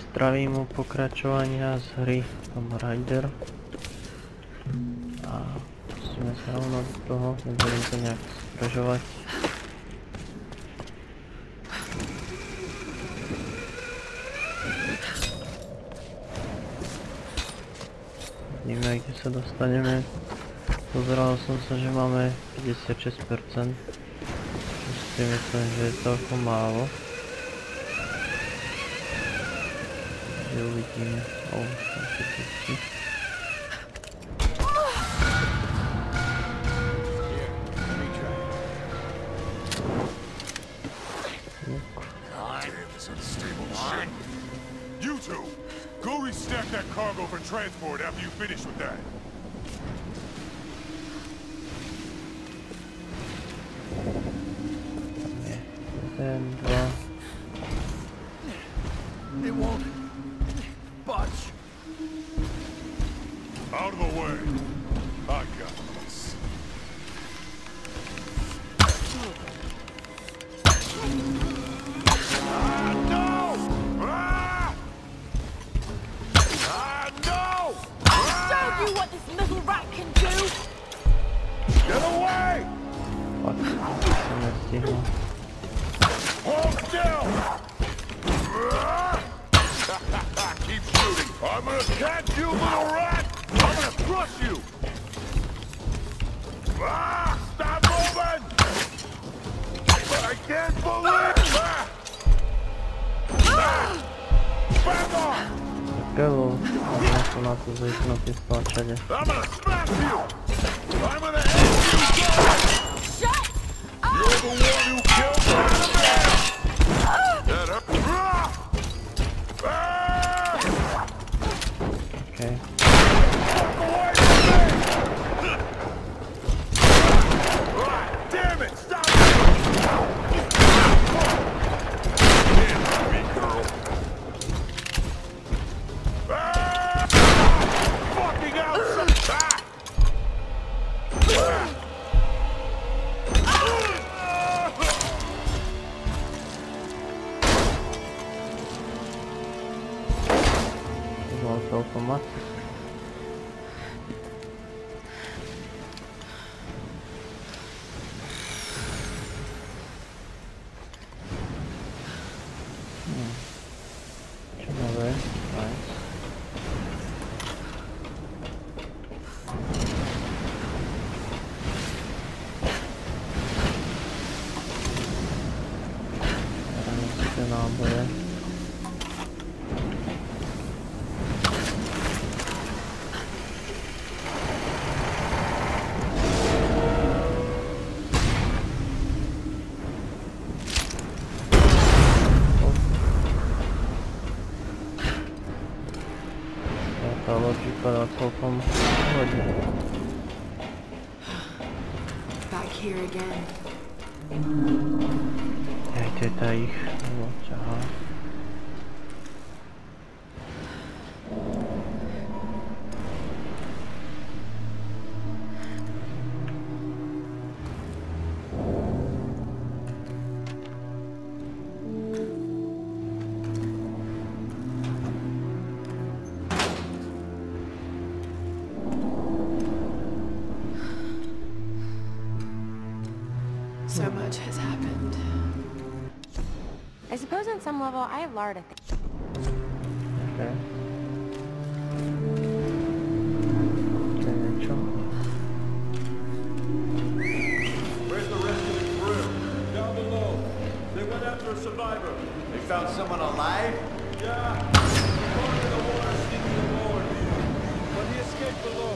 Zdravím u pokračovania z hry Tomb Raider. A pustíme sa rovno do toho, nebudem to nejak zdržovať. Vidíme, kde sa dostaneme. Pozeral som sa, že máme 56%. Si myslím, že je to ako málo. Takže uvidíme. Tam si pustí. You two, go restack that cargo for transport after you finish with that. It won't budge. Out of the way. I got this. No! No! I'll show you what this little rat can do! Get away! Hold still! Keep shooting! I'm gonna catch you, little rat! I'm gonna crush you! Stop moving! I can't believe it! Back off! Go! I'm na to zvyknutý stlačenie. I'm gonna smash you! I'm gonna end you! Shut up! You're the one who killed me! That hurt! Okay. Walk away from me! Damn it! Stop it! Damn me, girl! Fucking out! Automat. Ciekawe, nice. Teraz te naboje. Back here again. Tutaj ich było, aha. So much has happened. I suppose on some level I have Lara to thank. Okay. Where's the rest of the crew? Down below. They went after a survivor. They found someone alive? Yeah. According to the water sleeping aboard. But he escaped below.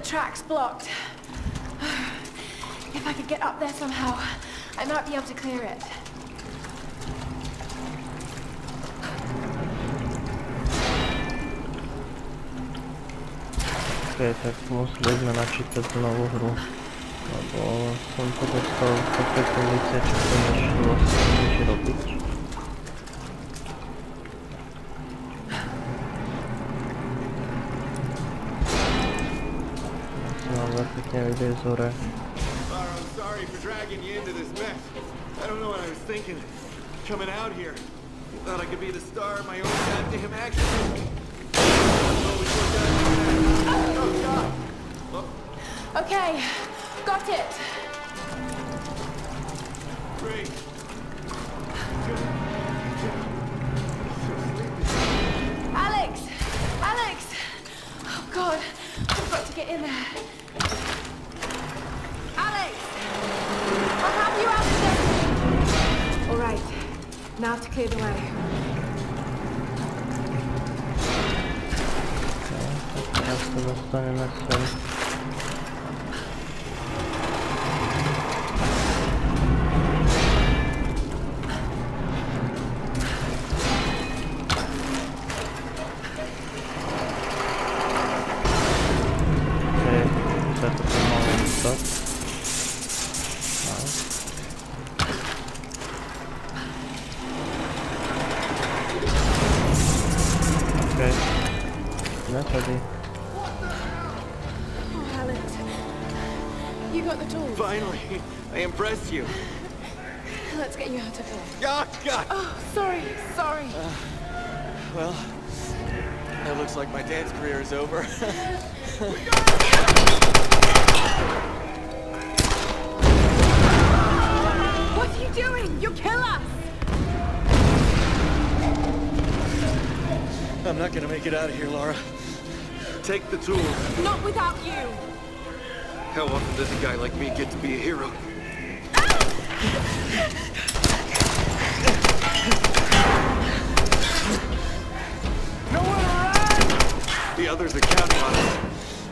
track's blocked. If I could get up there somehow, I might be able to clear it. Okej, tak musimy naczytać znowu hru. No bo są to dostał takie kondycje, czy to już musi robić. Nie widzę zorę. Lara, I'm sorry for dragging you into this mess. I don't know what I was thinking. Coming out here. Thought I could be the star of my own goddamn action movie. Oh, God. Oh. Okay, got it. Great. Alex! Alex! Oh, God. I've got to get in there. Alex! I'll have you out of there. All right. Now to clear the way. Teraz to zostanie na cel. Oh, Alex. You got the tools. Finally, I impressed you. Let's get you out of here. Oh, God. Oh, sorry. Well, that looks like my dance career is over. What are you doing? You'll kill us! I'm not gonna make it out of here, Lara. Take the tools. Not without you! How often does a guy like me get to be a hero? Nowhere to run! The others are counting on us.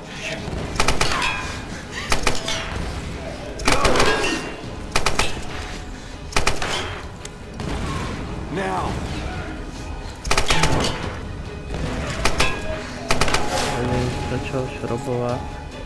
Now! Zaczął się robiła.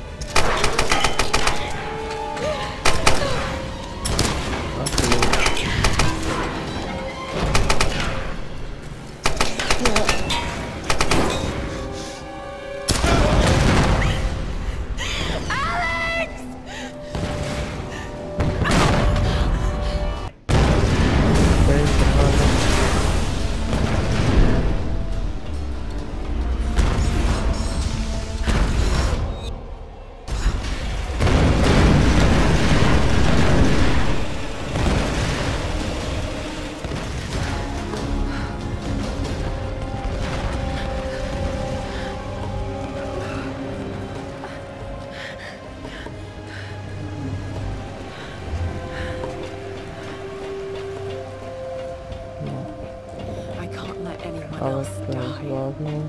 Ale to jest ładne.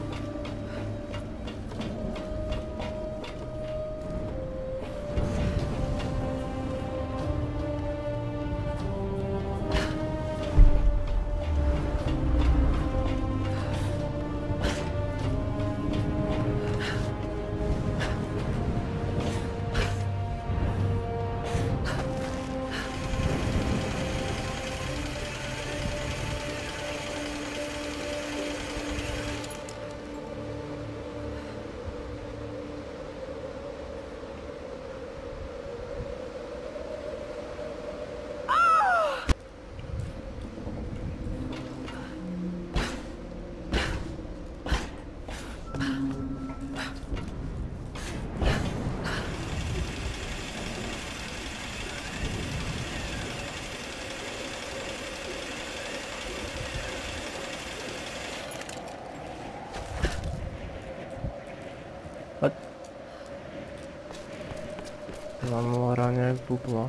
Mam łaranie jak bubła.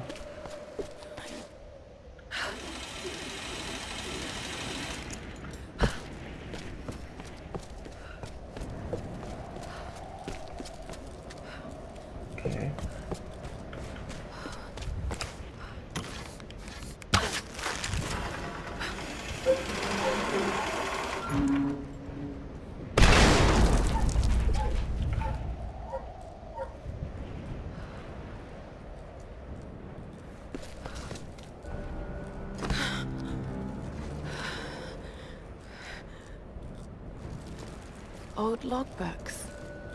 Old logbooks.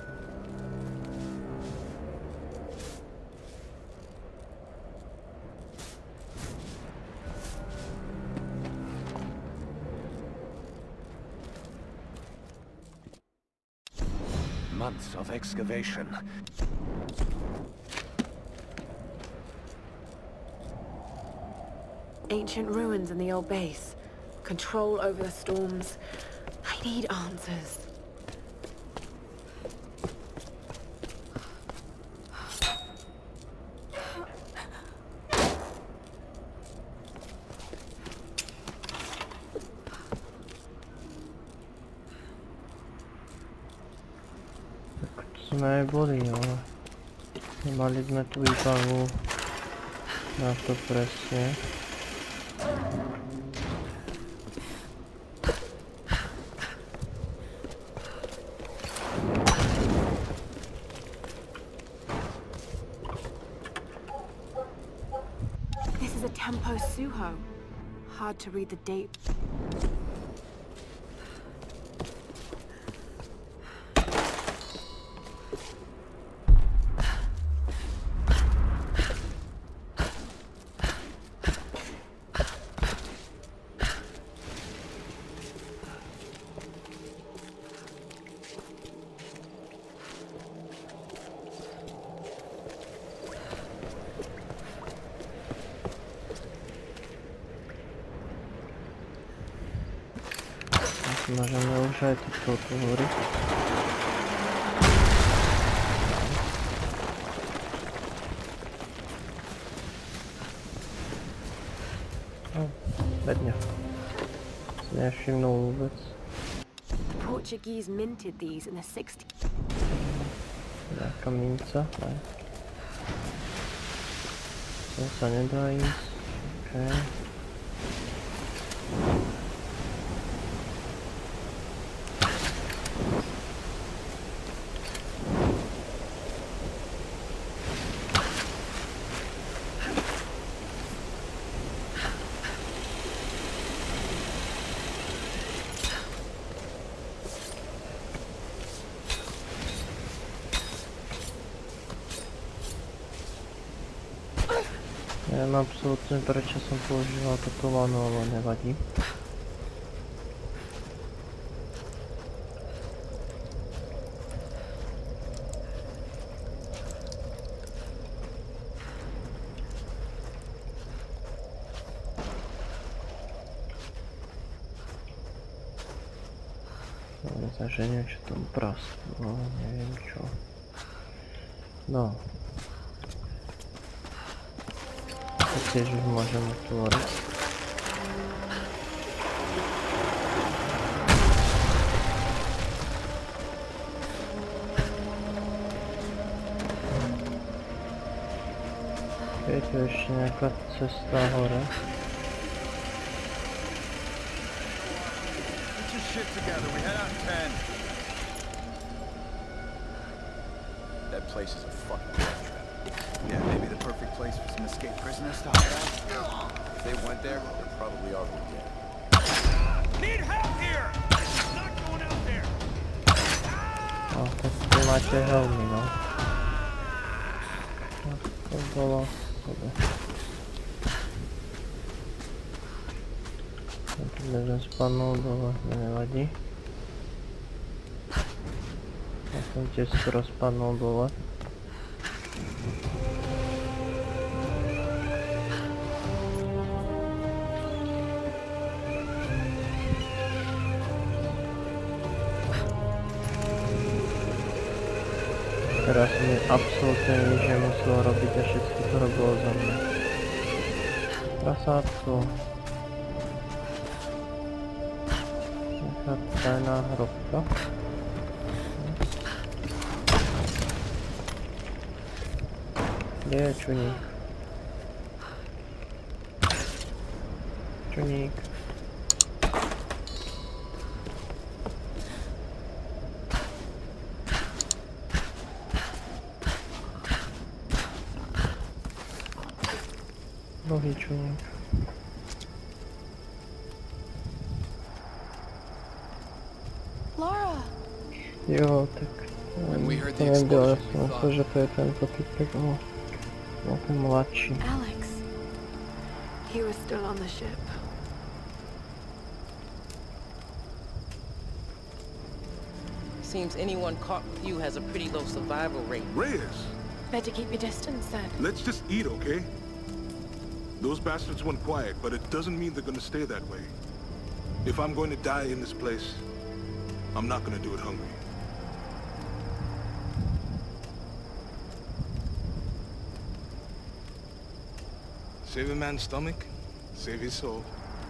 Months of excavation. Ancient ruins in the old base. Control over the storms. I need answers. Sme boli, ale nemali sme tú výbavu na to presne. This is a Tempo Suho. Hard to read the date. Môžeme už aj toto otvoriť. Bedňa. Si nevšimnul vôbec. The Portuguese minted these in the 60s. Nejaká minca, aj. To sa nedá ísť. Okay. Neviem absolútne prečo som používal toto lano, ale nevadí. Takže niečo tam prastlo, neviem čo. No. Tiež už môžem otvoriť. Je tu ešte nejaká cesta hore. Get your shit together, we head out 10. That place is a fucking death trap. Yeah, maybe the perfect place for some escaped prisoners to hide out. If they went there, they're probably already dead. Need help here! Not going out there! No, tak tu máte helmy, no. To bolo dobre. Keď som spadnul dole, nevadí. Ja som tiež skoro spadnul dole. Teraz mi absolútne nič nemuselo robiť a všetko to robilo za mňa. Prasátko. Nejaká tajná hrobka. Kde je čuník? Čuník. Druhý čuník. Laura! Jo, tak to nebylo jasné, že to je tento typek, no ten mladší. Alex. He was still on the ship. Seems anyone caught with you has a pretty low survival rate. Reyes, Better keep your distance then. let's just eat, okay? Those bastards went quiet, but it doesn't mean they're gonna stay that way. If I'm going to die in this place, I'm not gonna do it hungry. Save a man's stomach, save his soul.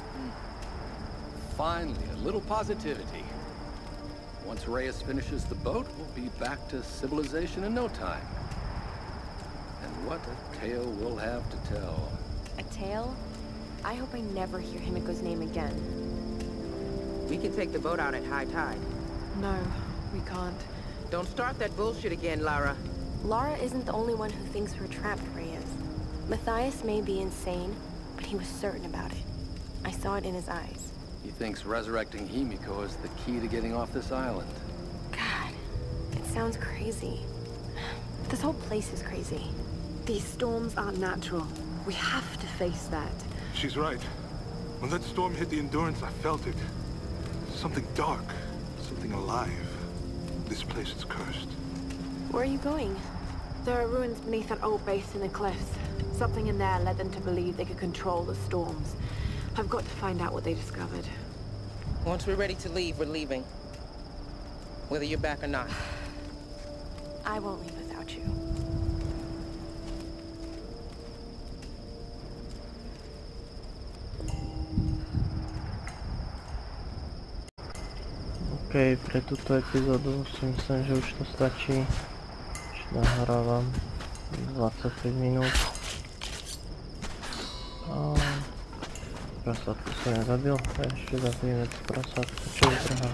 Finally, a little positivity. Once Reyes finishes the boat, we'll be back to civilization in no time. And what a tale we'll have to tell. A tale? I hope I never hear Himiko's name again. We can take the boat out at high tide. No, we can't. Don't start that bullshit again, Lara. Lara isn't the only one who thinks we're trapped, Reyes. Matthias may be insane, but he was certain about it. I saw it in his eyes. He thinks resurrecting Himiko is the key to getting off this island. God, it sounds crazy. This whole place is crazy. These storms aren't natural. We have to face that. She's right. When that storm hit the Endurance, I felt it. Something dark, something alive. This place is cursed. Where are you going? There are ruins beneath that old base in the cliffs. Something in there led them to believe they could control the storms. I've got to find out what they discovered. Once we're ready to leave, we're leaving. Whether you're back or not. I won't leave without you. OK, pre túto epizódu si myslím, že už to stačí. Už nahrávam 25 minút. A prasátku som nezabil, a ešte zabijeme tú prasátku, čo vytrhá.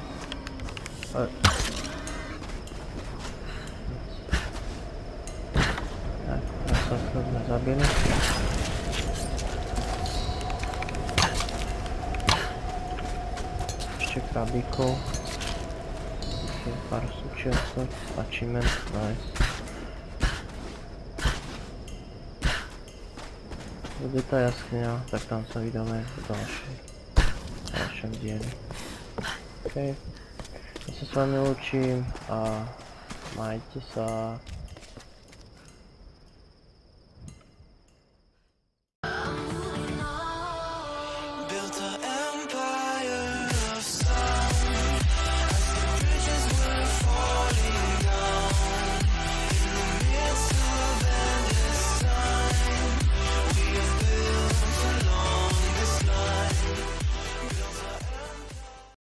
Tak, prasátku sme zabili. Ešte krabíkov. Pár súčiastok, achievement, nice. Bude tá jaskyňa, tak tam sa vydáme v ďalšom dieli. OK, ja sa s vami učím a majte sa.